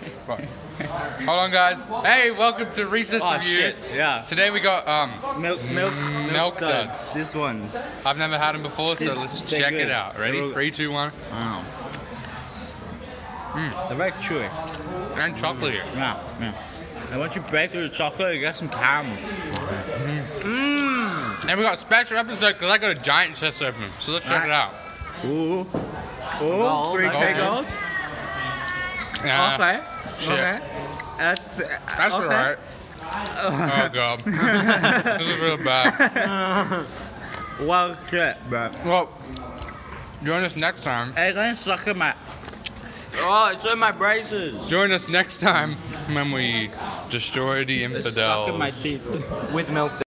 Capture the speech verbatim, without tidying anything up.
Fuck. Hold on, guys. Hey, welcome to Reese's Oh Review. shit, yeah. Today we got um Milk, milk, Milk Duds. This one's. I've never had them before, so This- let's they're check good. it out. Ready? They're- Three, two, one. Wow. Mm. They're very chewy. And chocolatey. Yeah, yeah. And once you break through the chocolate, you get some caramel. Mmm. And we got a special episode because I got a giant chest open. So let's check Right. it out. Ooh. Oh, three K gold. Yeah. Okay. Shit. Okay. That's uh, That's okay. alright. Oh god. This is real bad. Well, shit, bro. Well, join us next time. Hey, go and suck in my. Oh, it's in my braces. Join us next time when we destroy the It's infidels. stuck in my teeth. With milk.